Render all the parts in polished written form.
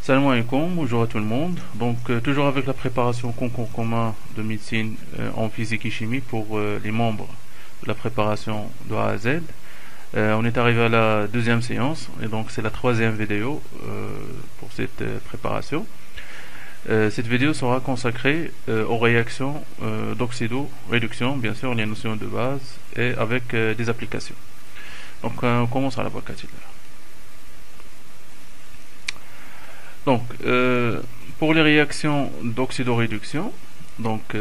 Salam alaikum, bonjour à tout le monde. Donc, toujours avec la préparation concours commun de médecine en physique et chimie pour les membres de la préparation de A à Z. On est arrivé à la deuxième séance et donc c'est la troisième vidéo pour cette préparation. Cette vidéo sera consacrée aux réactions d'oxydo-réduction, bien sûr les notions de base et avec des applications. Donc, on commence à la voie Donc, pour les réactions d'oxydoréduction, donc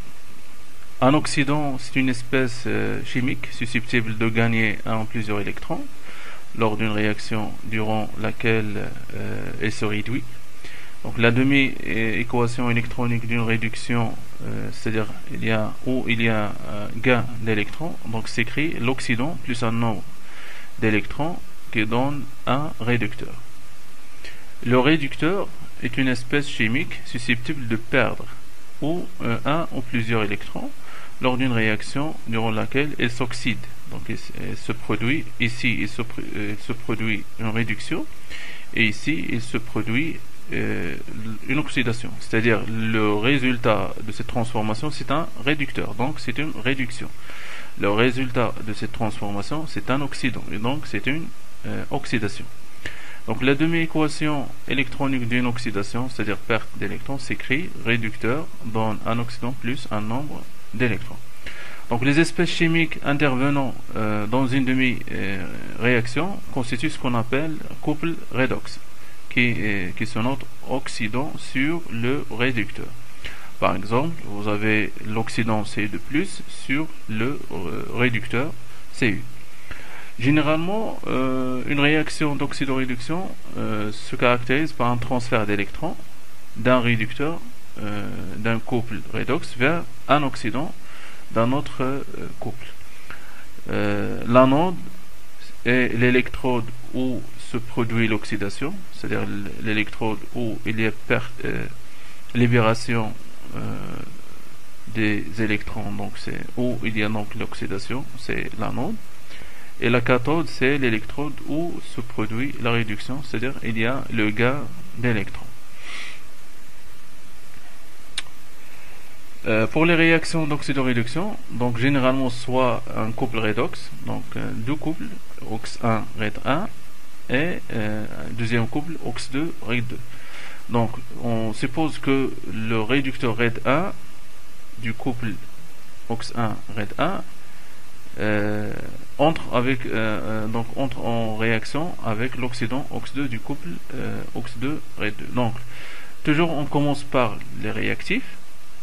un oxydant, c'est une espèce chimique susceptible de gagner un ou plusieurs électrons lors d'une réaction durant laquelle elle se réduit. Donc, la demi-équation électronique d'une réduction, c'est-à-dire il y a un gain d'électrons, donc s'écrit l'oxydant plus un nombre d'électrons qui donne un réducteur. Le réducteur est une espèce chimique susceptible de perdre un ou plusieurs électrons lors d'une réaction durant laquelle elle s'oxyde. Donc il se produit, ici il se produit une réduction et ici il se produit une oxydation. C'est-à-dire le résultat de cette transformation c'est un réducteur, donc c'est une réduction. Le résultat de cette transformation c'est un oxydant et donc c'est une oxydation. Donc la demi-équation électronique d'une oxydation, c'est-à-dire perte d'électrons, s'écrit réducteur donne un oxydant plus un nombre d'électrons. Donc les espèces chimiques intervenant dans une demi-réaction constituent ce qu'on appelle couple redox, qui se note oxydant sur le réducteur. Par exemple, vous avez l'oxydant Cu2+ sur le réducteur Cu. Généralement, une réaction d'oxydoréduction se caractérise par un transfert d'électrons d'un réducteur, d'un couple redox vers un oxydant d'un autre couple. L'anode est l'électrode où se produit l'oxydation, c'est-à-dire l'électrode où il y a libération des électrons, donc c'est où il y a donc l'oxydation, c'est l'anode. Et la cathode, c'est l'électrode où se produit la réduction, c'est-à-dire il y a le gain d'électrons. Pour les réactions d'oxydoréduction, donc généralement soit un couple redox, donc deux couples, OX1, RED1, et deuxième couple, OX2, RED2. Donc on suppose que le réducteur RED1 du couple OX1, RED1 entre en réaction avec l'oxydant OX2 du couple OX2 RED2. Donc toujours on commence par les réactifs.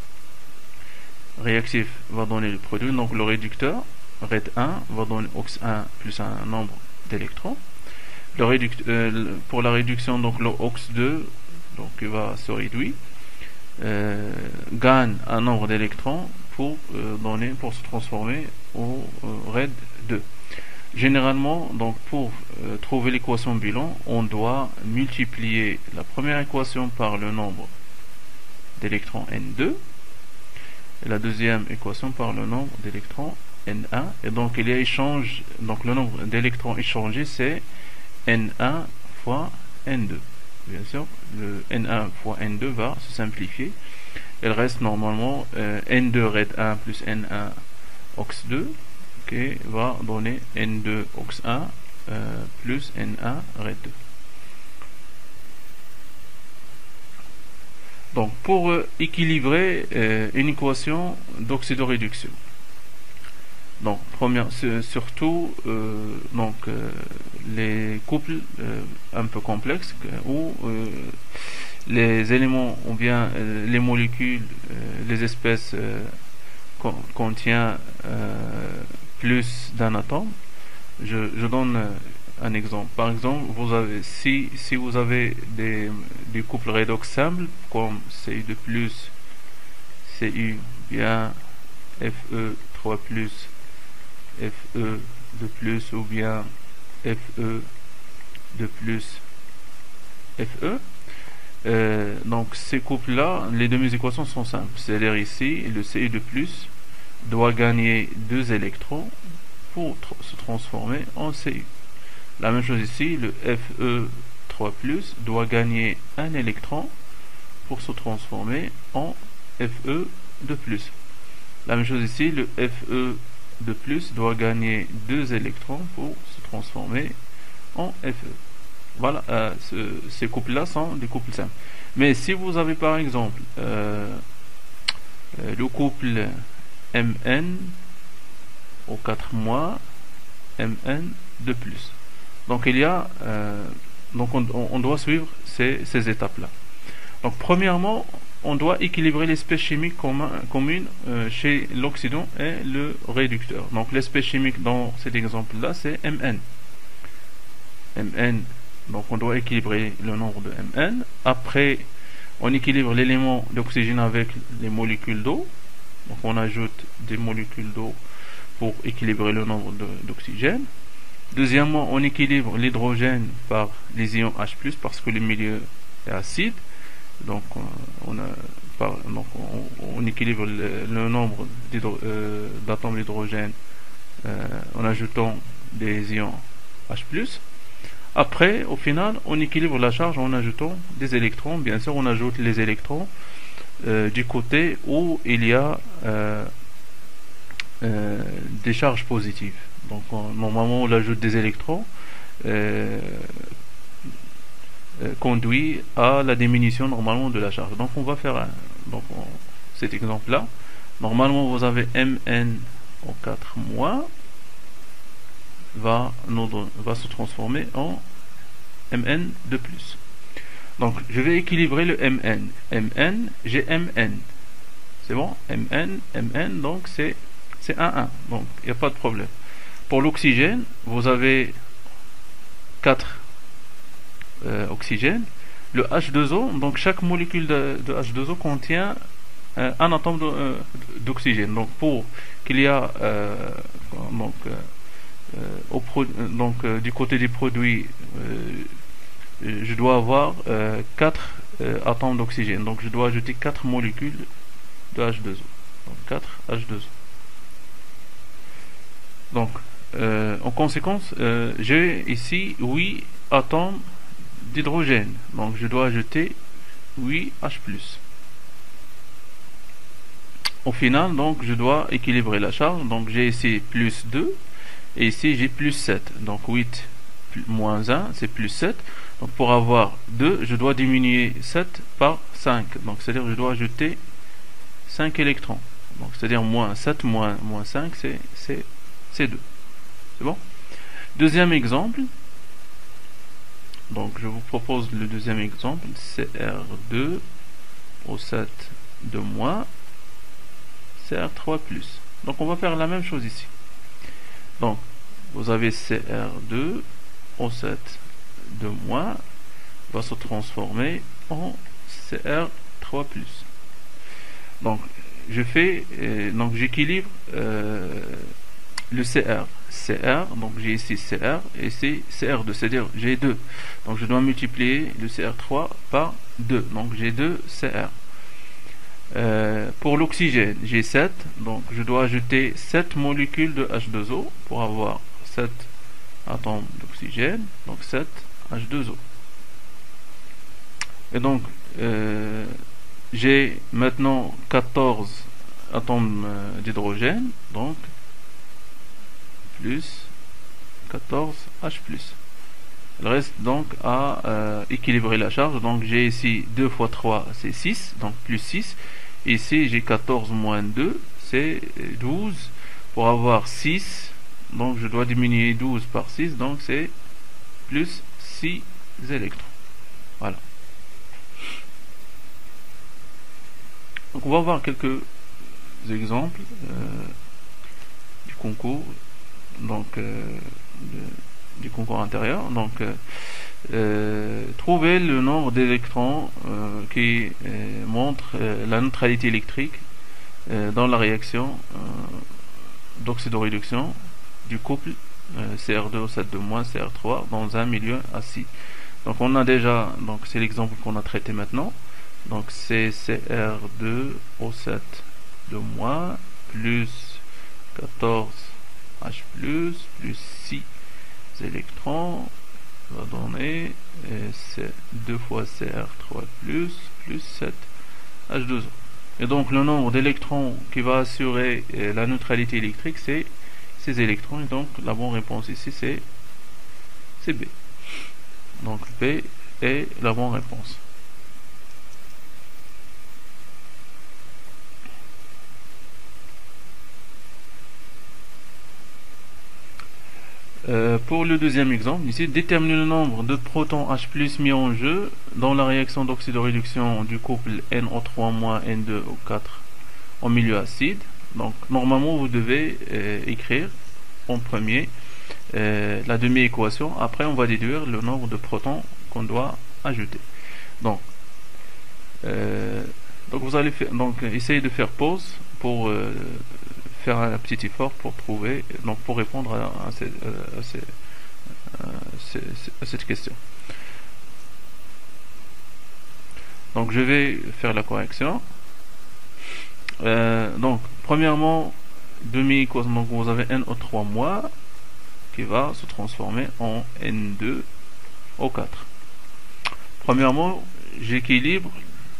Réactif va donner le produit, donc le réducteur RED1 va donner OX1 plus un nombre d'électrons. Pour la réduction, donc le OX2 donc il va se réduire, gagne un nombre d'électrons pour se transformer au RED2. Généralement, donc pour trouver l'équation bilan, on doit multiplier la première équation par le nombre d'électrons N2 et la deuxième équation par le nombre d'électrons N1, et donc il y a échange, donc le nombre d'électrons échangés c'est N1 fois N2. Bien sûr, le N1 fois N2 va se simplifier. Il reste normalement N2 RED1 plus N1 OX2 qui va donner N2 OX1 plus N1 RED2. Donc pour équilibrer une équation d'oxydoréduction, donc surtout les couples un peu complexes où les éléments ou bien les molécules, les espèces contiennent plus d'un atome. Je donne un exemple. Par exemple, si vous avez des couples redox simples comme Cu2+, Cu bien Fe3+, Fe2+, ou bien Fe2+, Fe. Donc ces couples-là, les demi-équations sont simples. C'est-à-dire ici, le Cu2+ doit gagner 2 électrons pour se transformer en Cu. La même chose ici, le Fe3 Cr3+, doit gagner un électron pour se transformer en Fe de plus. La même chose ici, le Fe de plus doit gagner 2 électrons pour se transformer en Fe. Voilà, ces couples-là sont des couples simples. Mais si vous avez par exemple le couple Mn aux 4 mois, Mn de plus. Donc il y a, donc on doit suivre ces étapes-là. Donc premièrement, on doit équilibrer l'espèce chimique commune chez l'oxydant et le réducteur. Donc l'espèce chimique dans cet exemple-là, c'est Mn. Mn, donc on doit équilibrer le nombre de Mn. Après, on équilibre l'élément d'oxygène avec les molécules d'eau. Donc on ajoute des molécules d'eau pour équilibrer le nombre d'oxygène. Deuxièmement, on équilibre l'hydrogène par les ions H+, parce que le milieu est acide. Donc on équilibre le nombre d'atomes d'hydrogène en ajoutant des ions H+. Après, au final, on équilibre la charge en ajoutant des électrons. Bien sûr, on ajoute les électrons du côté où il y a des charges positives. Donc normalement on ajoute des électrons conduit à la diminution normalement de la charge. Donc on va faire cet exemple là. Normalement vous avez Mn en 4 mois va se transformer en Mn de plus. Donc je vais équilibrer le Mn. Mn, j'ai Mn. C'est bon? Mn, donc c'est 1,1. Donc il n'y a pas de problème. Pour l'oxygène, vous avez 4 oxygènes. Le H2O, donc chaque molécule de H2O contient un atome d'oxygène. Donc pour qu'il y a du côté des produits, je dois avoir 4 atomes d'oxygène. Donc je dois ajouter 4 molécules de H2O. Donc 4 H2O. Donc en conséquence, j'ai ici 8 atomes d'hydrogène. Donc je dois ajouter 8 H+. Au final, donc je dois équilibrer la charge. Donc j'ai ici plus 2 et ici j'ai plus 7. Donc 8 moins 1, c'est plus 7. Donc pour avoir 2, je dois diminuer 7 par 5. Donc c'est-à-dire que je dois ajouter 5 électrons. Donc c'est-à-dire moins 7 moins 5, c'est 2. C'est bon? Deuxième exemple. Donc je vous propose le deuxième exemple. Cr2 au 7 de moins Cr3+. Donc on va faire la même chose ici. Donc vous avez Cr2 au 7 de moins va se transformer en Cr3+. Donc je fais donc j'équilibre le Cr, donc j'ai ici Cr et ici Cr2, c'est-à-dire j'ai 2. Donc je dois multiplier le Cr3 par 2. Donc j'ai 2 Cr. Pour l'oxygène, j'ai 7. Donc je dois ajouter 7 molécules de H2O pour avoir 7 atomes d'oxygène. Donc 7 H2O. Et donc j'ai maintenant 14 atomes d'hydrogène. Donc plus 14 H+. Il reste donc à équilibrer la charge. Donc j'ai ici 2 fois 3, c'est 6, donc plus 6. Ici j'ai 14 moins 2, c'est 12. Pour avoir 6, donc je dois diminuer 12 par 6, donc c'est plus 6 électrons. Voilà. Donc on va voir quelques exemples du concours. Donc du concours intérieur. Donc trouver le nombre d'électrons qui montre la neutralité électrique dans la réaction d'oxydoréduction du couple Cr2O7 de moins Cr3 dans un milieu acide. Donc on a déjà, donc c'est l'exemple qu'on a traité maintenant. Donc c'est Cr2O7 de moins plus 14 H+, plus 6 électrons va donner c'est 2 fois Cr3 plus 7 H2O. Et donc le nombre d'électrons qui va assurer la neutralité électrique, c'est ces électrons. Et donc la bonne réponse ici, c'est B. Donc B est la bonne réponse. Pour le deuxième exemple, ici, déterminer le nombre de protons H+ mis en jeu dans la réaction d'oxydoréduction du couple NO3- N2O4 en milieu acide. Donc, normalement, vous devez écrire en premier la demi-équation. Après, on va déduire le nombre de protons qu'on doit ajouter. Donc vous allez faire, essayez de faire pause pour faire un petit effort pour trouver, donc pour répondre à cette question. Donc je vais faire la correction. Donc premièrement, demi-équation, donc vous avez NO3- qui va se transformer en N2O4. Premièrement, j'équilibre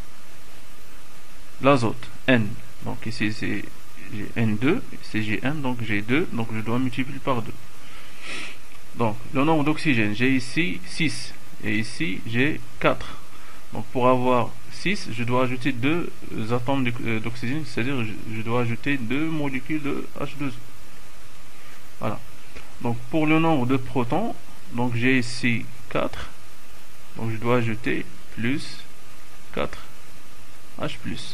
l'azote N. Donc ici c'est j'ai N2, c'est j'ai N, donc j'ai 2, donc je dois multiplier par 2. Donc le nombre d'oxygène, j'ai ici 6 et ici j'ai 4. Donc pour avoir 6, je dois ajouter 2 atomes d'oxygène, c'est-à-dire je dois ajouter 2 molécules de H2O. Voilà. Donc pour le nombre de protons, donc j'ai ici 4. Donc je dois ajouter plus 4 H+.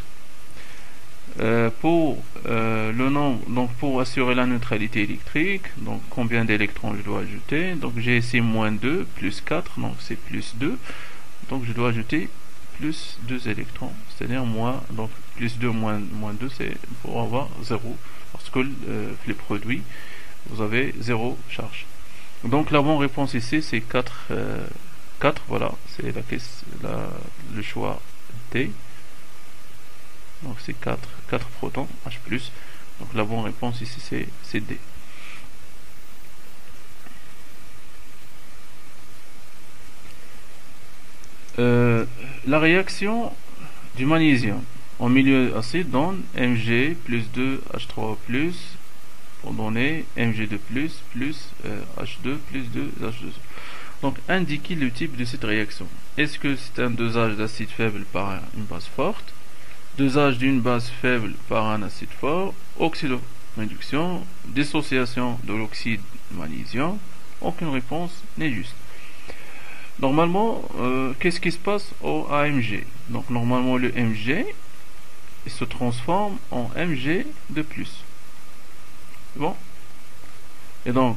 Pour le nombre, donc pour assurer la neutralité électrique, donc combien d'électrons je dois ajouter? Donc j'ai ici moins 2 plus 4, donc c'est plus 2. Donc je dois ajouter plus 2 électrons, c'est-à-dire moins, donc plus 2 moins 2, c'est pour avoir 0, parce que les produits, vous avez 0 charge. Donc la bonne réponse ici c'est 4, voilà, c'est le choix D. Donc c'est 4 protons H+. Donc la bonne réponse ici c'est D. La réaction du magnésium en milieu acide donne Mg plus 2 H3 plus pour donner Mg2 plus H2 plus 2 H2O. Donc indiquez le type de cette réaction. Est-ce que c'est un dosage d'acide faible par une base forte, dosage d'une base faible par un acide fort, oxydoréduction, dissociation de l'oxyde de magnésium? Aucune réponse n'est juste. Normalement, qu'est-ce qui se passe au AMG? Donc normalement le Mg il se transforme en Mg de plus. Bon. Et donc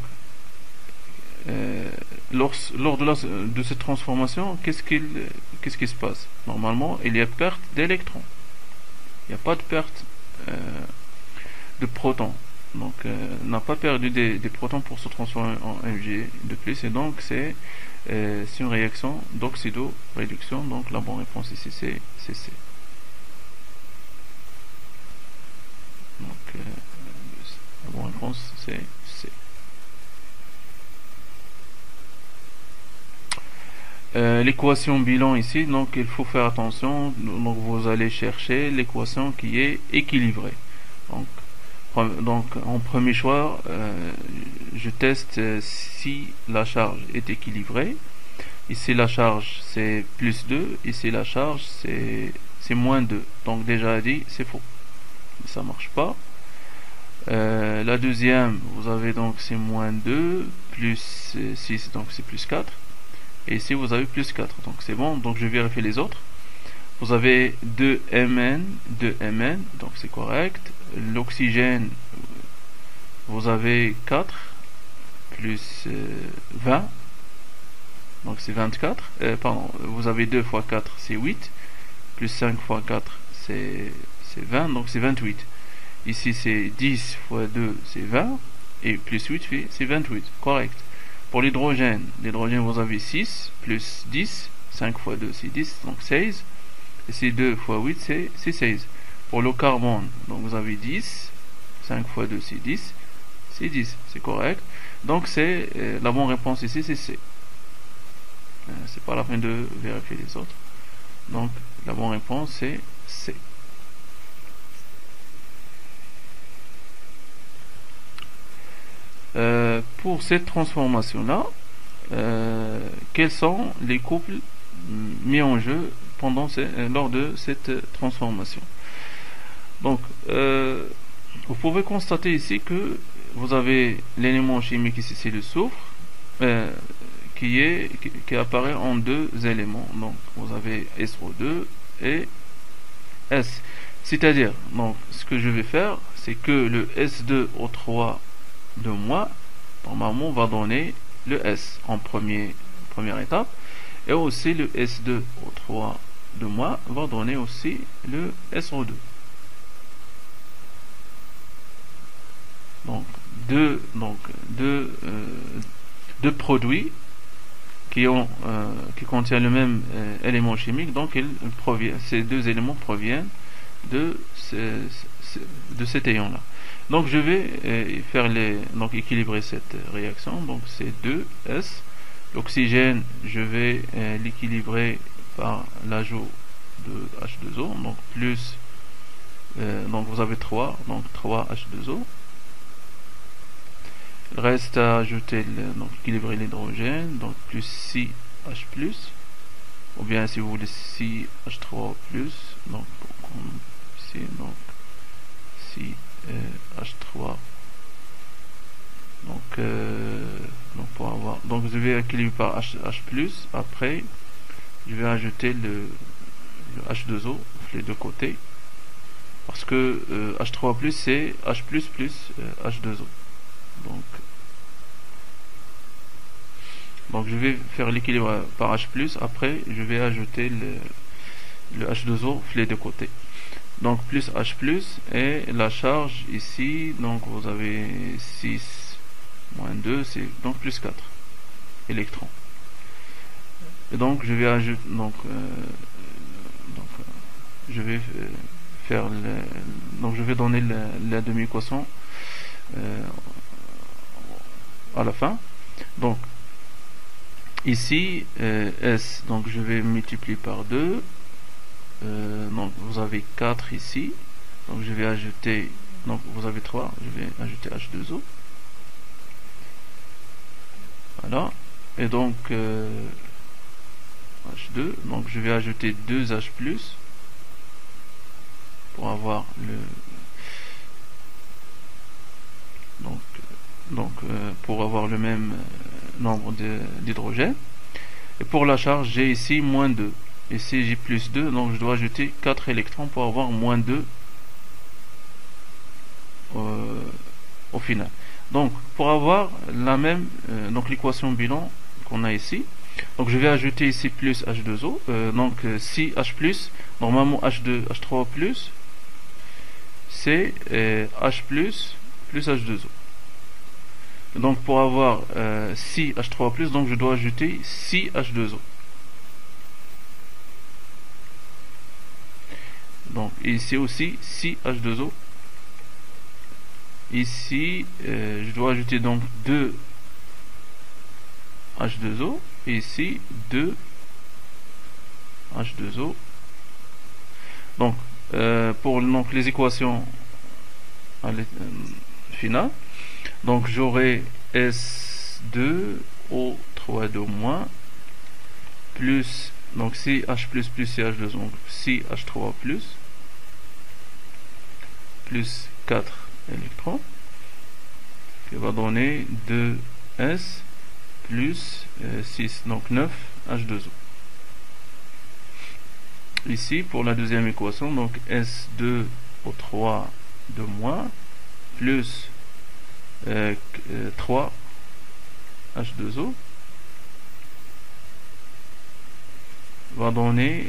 lors de cette transformation, qu'est-ce qui se passe? Normalement, il y a perte d'électrons. Il n'y a pas de perte de protons. Donc, n'a pas perdu des protons pour se transformer en Mg de plus. Et donc, c'est une réaction d'oxydoréduction. Donc, la bonne réponse ici, c'est C. Donc, la bonne réponse, c'est C. L'équation bilan ici, donc il faut faire attention. Donc vous allez chercher l'équation qui est équilibrée. Donc en premier choix, je teste si la charge est équilibrée. Ici la charge c'est plus 2, ici la charge c'est moins 2. Donc déjà dit c'est faux, ça marche pas. La deuxième, vous avez donc c'est moins 2 plus 6, donc c'est plus 4. Et ici vous avez plus 4, donc c'est bon. Donc je vérifie les autres. Vous avez 2Mn, donc c'est correct. L'oxygène, vous avez 4 plus 20, donc c'est 24. Pardon, vous avez 2 fois 4, c'est 8. Plus 5 fois 4, c'est 20, donc c'est 28. Ici c'est 10 fois 2, c'est 20. Et plus 8, c'est 28, correct. Pour l'hydrogène, vous avez 6 plus 10, 5 fois 2 c'est 10, donc 16. Et c'est 2 fois 8 c'est 16. Pour le carbone, donc vous avez 10, 5 fois 2 c'est 10, c'est 10, c'est correct. Donc c'est la bonne réponse ici c'est C. c'est pas la peine de vérifier les autres. Donc la bonne réponse c'est C. Pour cette transformation-là, quels sont les couples mis en jeu lors de cette transformation? Donc, vous pouvez constater ici que vous avez l'élément chimique ici, c'est le soufre, qui apparaît en deux éléments. Donc, vous avez SO2 et S. C'est-à-dire, donc, ce que je vais faire, c'est que le S2O3 de moi, normalement, va donner le S en première étape, et aussi le S2O3 de moi va donner aussi le SO2. Donc deux produits qui contiennent le même élément chimique, donc ces deux éléments proviennent de cet ion là. Donc je vais équilibrer cette réaction. Donc c'est 2S. L'oxygène, je vais l'équilibrer par l'ajout de H2O, donc plus donc vous avez 3, donc 3 H2O. Il reste à ajouter donc équilibrer l'hydrogène, donc plus 6H+, ou bien si vous voulez 6H3+, donc ici, donc 6H3, donc pour avoir, donc je vais équilibrer par H+, après je vais ajouter le H2O les deux côtés, parce que H3+ c'est H++ plus H2O. Donc je vais faire l'équilibre par H+, après je vais ajouter le H2O les deux côtés. Donc plus H+, et la charge ici, donc vous avez 6 moins 2, c'est donc plus 4 électrons. Et donc je vais ajouter, je vais faire donc je vais donner la demi-équation à la fin. Donc ici S, donc je vais multiplier par 2, donc vous avez 4 ici, donc je vais ajouter, donc vous avez 3, je vais ajouter H2O, voilà, et donc H2, donc je vais ajouter 2H+, pour avoir le pour avoir le même nombre d'hydrogène. Et pour la charge, j'ai ici moins 2. Ici j'ai plus 2, donc je dois ajouter 4 électrons pour avoir moins 2 au final. Donc pour avoir la même donc l'équation bilan qu'on a ici, donc je vais ajouter ici plus H2O, donc si H+, normalement H3+, c'est H+, plus H2O. Donc pour avoir 6H3+, donc je dois ajouter 6H2O. Donc ici aussi 6H2O. Ici je dois ajouter donc 2H2O. Et ici 2H2O. Donc pour donc, les équations finales, donc j'aurai S2O3 de moins plus, donc CH++ plus CH2, donc CH3+, plus 4 électrons, qui va donner 2S plus 6, donc 9 H2O. Ici, pour la deuxième équation, donc S2O3 de moins plus 3 H2O va donner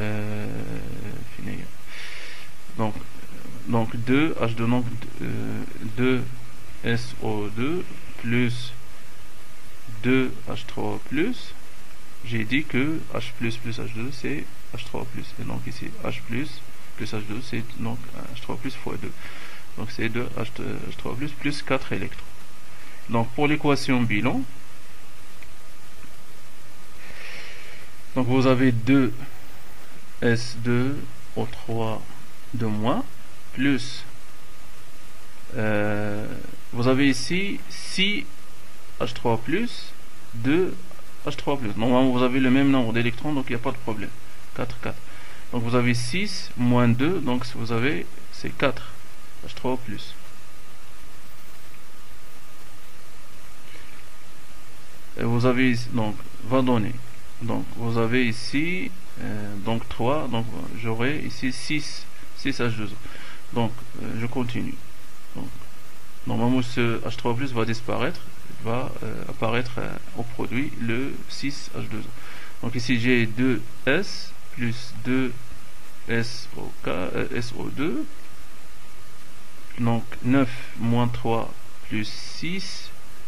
donc 2 H2, donc 2 SO2 plus 2 H3 plus. J'ai dit que H plus H2 c'est H3 plus, et donc ici H plus H2 c'est donc H3 plus fois 2, donc c'est 2 H3 plus 4 électrons. Donc pour l'équation bilan, Donc vous avez 2 S2O3 de moins, plus vous avez ici 6 H3 plus 2 H3 plus. Normalement vous avez le même nombre d'électrons, donc il n'y a pas de problème. 4, 4. Donc vous avez 6 moins 2, donc vous avez c'est 4 H3 plus. Et vous avez donc va donner. Donc vous avez ici donc 3, donc j'aurai ici 6 H2O. Donc je continue. Donc, normalement ce H3 plus va disparaître, va apparaître au produit le 6H2O. Donc ici j'ai 2S plus 2SO2, donc 9 moins 3 plus 6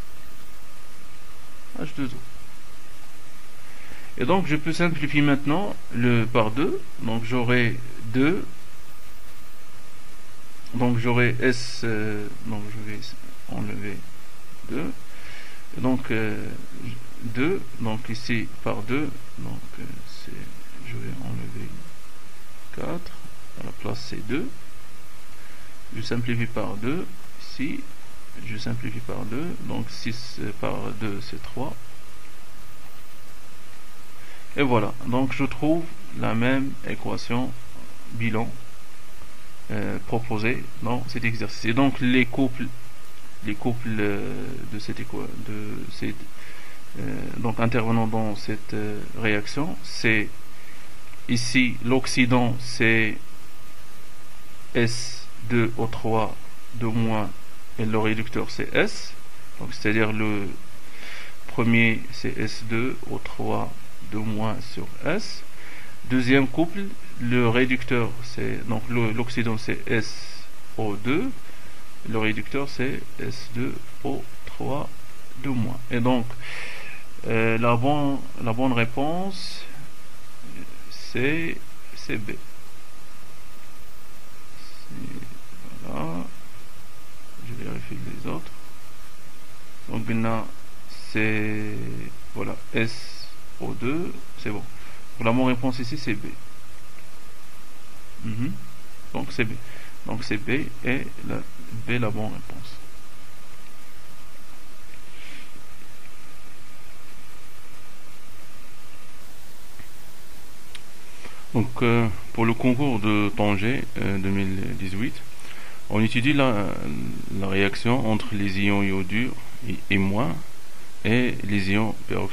H2O. Et donc je peux simplifier maintenant le par 2, donc j'aurai 2, donc j'aurai S, donc je vais enlever 2, donc 2, donc ici par 2, donc je vais enlever 4, à la place c'est 2, je simplifie par 2, ici, je simplifie par 2, donc 6 par 2 c'est 3, et voilà, donc je trouve la même équation bilan proposée dans cet exercice. Et donc les couples de cette donc intervenant dans cette réaction, c'est ici l'oxydant c'est S2O3 de moins et le réducteur c'est S, donc c'est-à-dire le premier c'est S2O3 de moins sur S. Deuxième couple, le réducteur c'est donc l'oxydant c'est SO2, le réducteur c'est S2O3 de moins. Et donc la bonne réponse c'est B. Voilà. Je vérifie les autres. Donc maintenant c'est voilà SO2, c'est bon. Donc la bonne réponse ici c'est B. Donc c'est B. Donc c'est B et B la bonne réponse. Donc pour le concours de Tanger 2018, on étudie la réaction entre les ions iodure et moins et les ions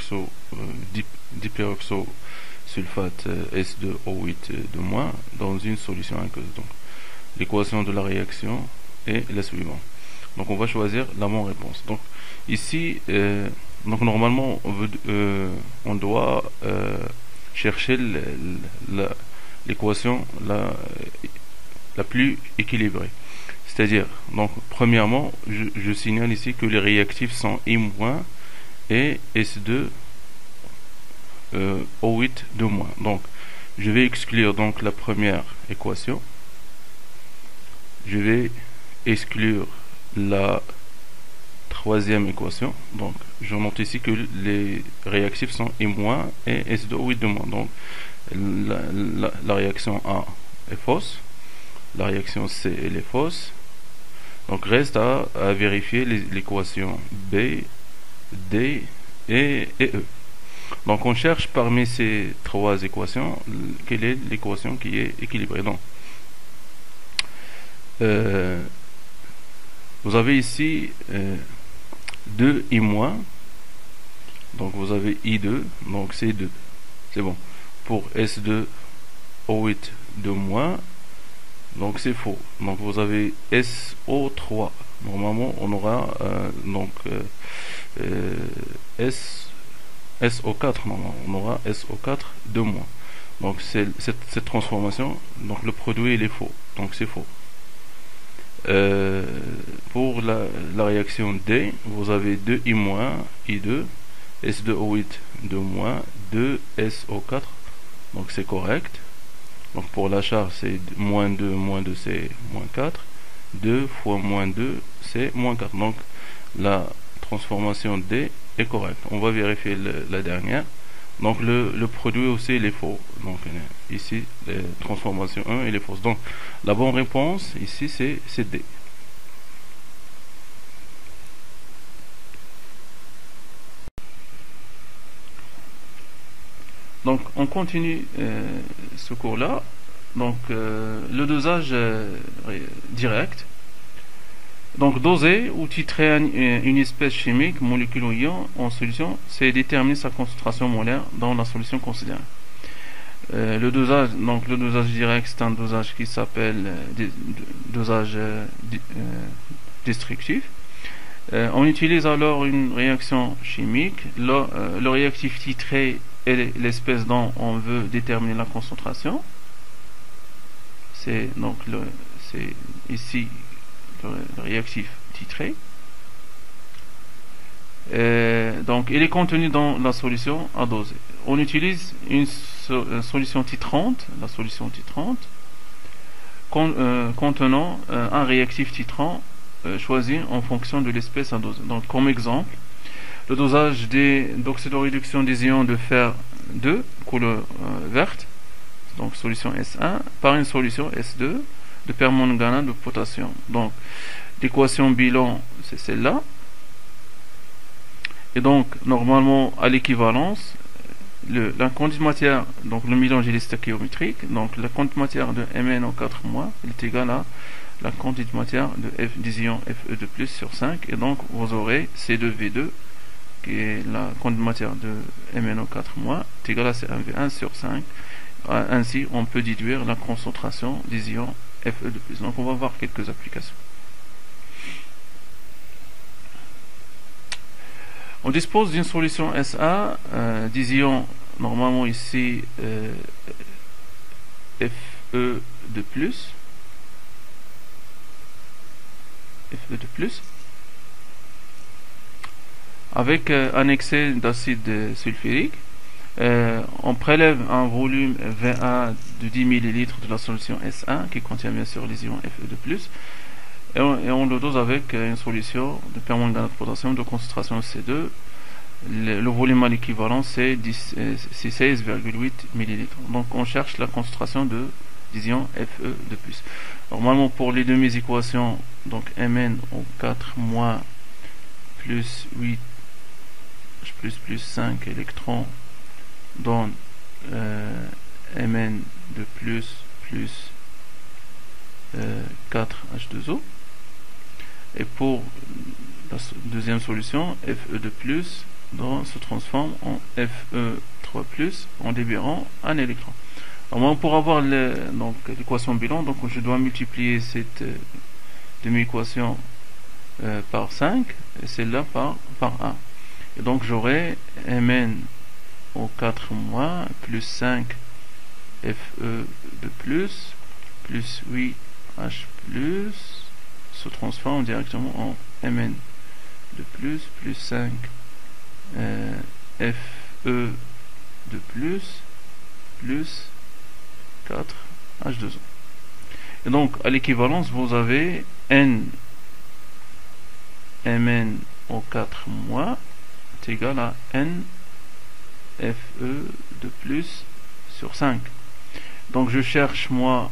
diperoxosulfate S2O8 de moins dans une solution aqueuse. Donc l'équation de la réaction est la suivante. Donc on va choisir la bonne réponse. Donc ici, donc normalement on doit chercher l'équation la plus équilibrée. C'est-à-dire, donc premièrement, je signale ici que les réactifs sont I- et S2 O8 de moins. Donc je vais exclure donc la première équation. Je vais exclure la troisième équation. Donc je note ici que les réactifs sont I- et S2O8 de moins. Donc la réaction A est fausse, la réaction C elle est fausse. Donc reste à vérifier l'équation B, D et E. Donc on cherche parmi ces trois équations quelle est l'équation qui est équilibrée. Donc vous avez ici 2 I-, donc vous avez I2, donc c'est 2, c'est bon. Pour S2O8 de moins, donc c'est faux. Donc vous avez SO3. Normalement on aura SO4, normalement on aura SO4 de moins. Donc c'est cette transformation, donc le produit il est faux, donc c'est faux. Pour la réaction D, vous avez 2 I-, I2, S2O8 de moins, 2 SO4, donc c'est correct. Donc pour la charge c'est moins 2 c'est moins 4, 2 fois moins 2 c'est moins 4. Donc la transformation D est correcte. On va vérifier la dernière. Donc le produit aussi il est faux. Donc ici, les transformations 1 il est fausse. Donc la bonne réponse ici c'est D. Donc on continue ce cours-là. Donc le dosage direct. Donc doser ou titrer une espèce chimique, molécule ou ion en solution, c'est déterminer sa concentration molaire dans la solution considérée. Le dosage direct, c'est un dosage qui s'appelle dosage destructif. On utilise alors une réaction chimique. Le réactif titré est l'espèce dont on veut déterminer la concentration. C'est ici le réactif titré. Donc il est contenu dans la solution à doser. On utilise une solution titrante, la solution titrante, contenant un réactif titrant choisi en fonction de l'espèce à doser. Donc comme exemple, le dosage d'oxydoréduction des ions de fer 2, couleur verte, donc solution S1, par une solution S2 de permanganate de potassium. Donc l'équation bilan c'est celle-là. Et donc normalement à l'équivalence, la quantité matière, donc le mélange il est stéchiométrique, donc la quantité matière de Mn en 4 mois est égale à la quantité matière de des ions Fe2+ sur 5, et donc vous aurez C2V2 qui est la quantité matière de Mn en 4 mois est égale à C1V1 sur 5. Ainsi on peut déduire la concentration des ions Fe2+. Donc on va voir quelques applications. On dispose d'une solution SA des ions, normalement ici Fe2+, avec un excès d'acide sulfurique. On prélève un volume V1 de 10 ml de la solution S1 qui contient bien sûr les ions Fe2+, et on le dose avec une solution de permanganate de potassium de concentration C2. Le volume à l'équivalent c'est 16,8 ml. Donc on cherche la concentration des ions Fe2+. Normalement pour les demi-équations, donc Mn en 4 mois plus 8 plus 5 électrons donne Mn de plus 4 H2O. Et pour la deuxième solution, Fe2+, se transforme en Fe3+, en libérant un électron. Alors, pour avoir l'équation bilan, donc je dois multiplier cette demi-équation par 5 et celle-là par 1. Et donc j'aurai Mn au 4 mois plus 5 Fe2+, plus 8 H+, se transforme directement en Mn de plus 5 Fe2+, plus 4 H2O. Et donc à l'équivalence vous avez N Mn au 4 mois est égal à N Fe2+ sur 5. Donc je cherche moi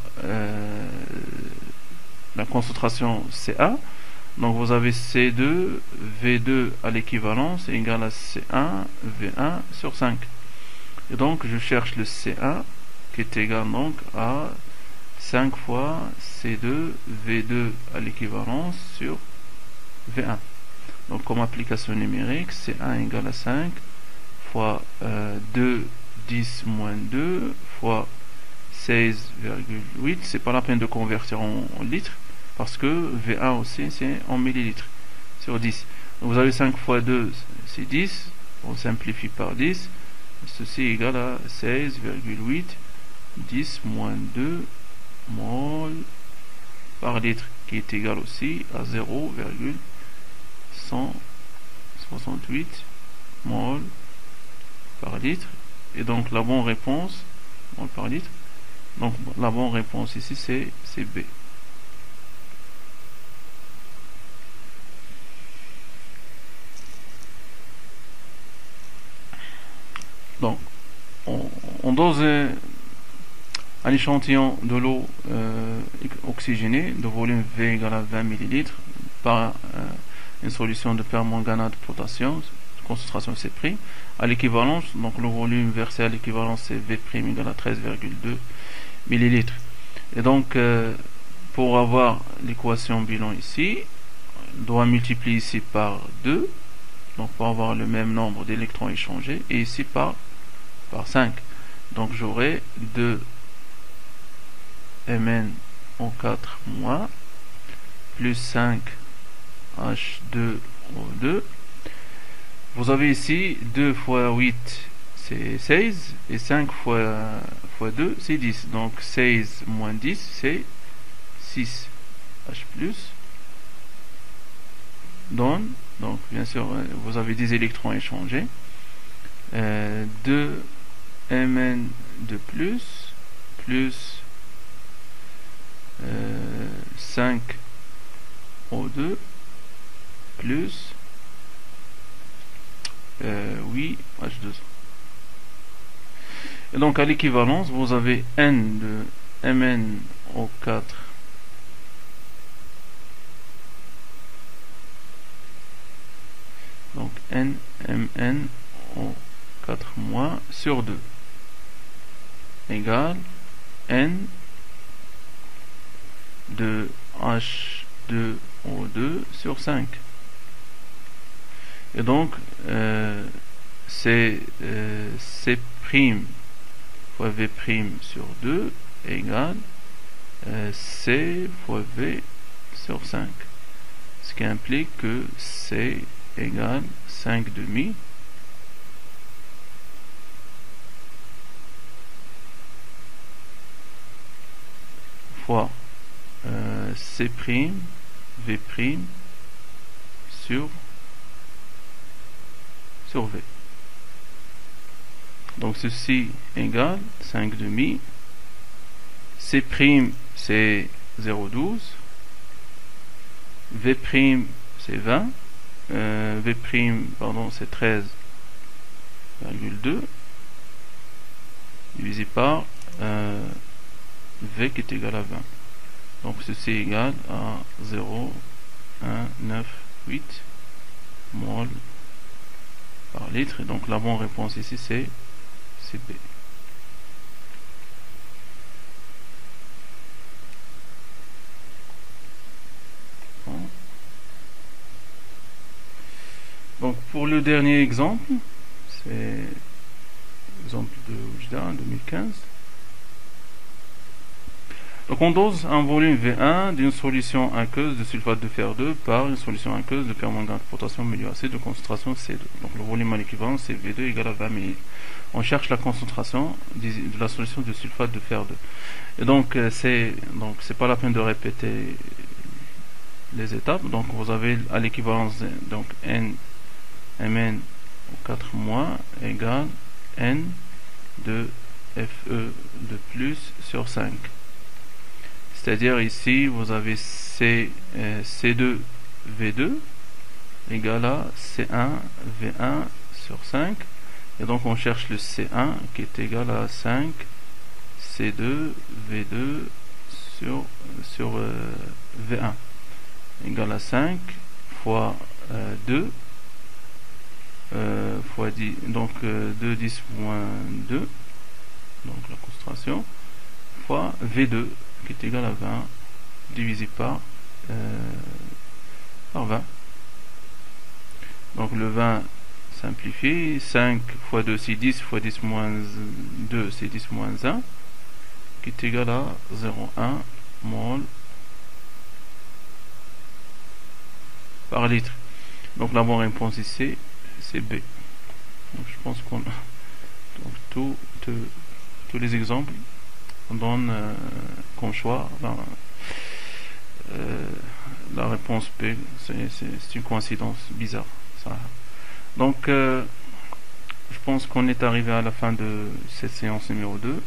la concentration Ca. Donc vous avez C2 V2 à l'équivalence est égal à C1 V1 sur 5. Et donc je cherche le C1 qui est égal donc à 5 fois C2 V2 à l'équivalence sur V1. Donc comme application numérique, C1 égale à 5 fois 2 10 moins 2 fois 16,8. C'est pas la peine de convertir en litres parce que V1 aussi c'est en millilitres sur 10. Donc vous avez 5 fois 2 c'est 10, on simplifie par 10, ceci est égal à 16,8 10 moins 2 mol par litre, qui est égal aussi à 0,168 mol par litre. Et donc la bonne réponse, mol par litre, donc la bonne réponse ici c'est B. Donc dose un échantillon de l'eau oxygénée de volume V égale à 20 ml par une solution de permanganate de potassium, concentration C', à l'équivalence, donc le volume versé à l'équivalence c'est V' égale à 13,2 ml. Et donc, pour avoir l'équation bilan ici, on doit multiplier ici par 2, donc pour avoir le même nombre d'électrons échangés, et ici par 5. Donc j'aurai 2 MnO4- plus 5 H2O2. Vous avez ici 2 fois 8 c'est 16 et 5 fois 2 c'est 10. Donc 16 moins 10 c'est 6 H+, donne, donc bien sûr vous avez des électrons échangés, 2 Mn de plus 5 O2 plus 8 H2O. Et donc à l'équivalence, vous avez N de MnO4 donc N MnO4- sur 2 égale N de H2O2 sur 5. Et donc, c'est C' fois V' sur 2 égale C fois V sur 5. Ce qui implique que C égale 5 demi fois C', V' sur V. Donc ceci égale 5 demi. C' c'est 0,12. V' c'est 20. V' pardon c'est 13,2 divisé par V qui est égal à 20. Donc ceci est égal à 0,198 mol par litre. Et donc la bonne réponse ici c'est B. Donc pour le dernier exemple, c'est l'exemple de Oujda 2015. Donc on dose un volume V1 d'une solution aqueuse de sulfate de fer 2 par une solution aqueuse de permanganate de potassium milieu acide de concentration C2. Donc le volume à l'équivalent c'est V2 égale à 20 ml. On cherche la concentration de la solution de sulfate de fer 2. Et donc c'est pas la peine de répéter les étapes. Donc vous avez à l'équivalence donc N Mn4- égale N de Fe de plus sur 5. C'est-à-dire ici vous avez C2 V2 égale à C1 V1 sur 5. Et donc on cherche le C1 qui est égal à 5 C2 V2 sur V1 égale à 5 fois 2 fois 10, donc 2 10 moins 2, donc la concentration, fois V2 qui est égal à 20 divisé par 20. Donc le 20 simplifie, 5 fois 2 c'est 10, fois 10 moins 2 c'est 10 moins 1, qui est égal à 0,1 mol par litre. Donc la bonne réponse ici c'est B. Donc je pense qu'on a donc tous les exemples on donne comme choix la réponse B. C'est une coïncidence bizarre ça. Donc je pense qu'on est arrivé à la fin de cette séance numéro 2.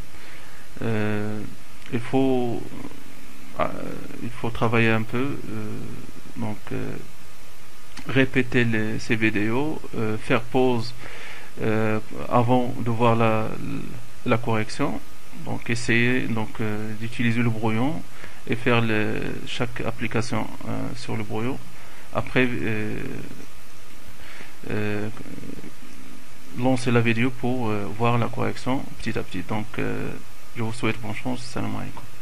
Il faut travailler un peu, donc répéter ces vidéos, faire pause avant de voir la correction. Donc essayer d'utiliser le brouillon et faire chaque application sur le brouillon. Après euh, lancer la vidéo pour voir la correction petit à petit. Donc je vous souhaite bonne chance. Salam alaikum.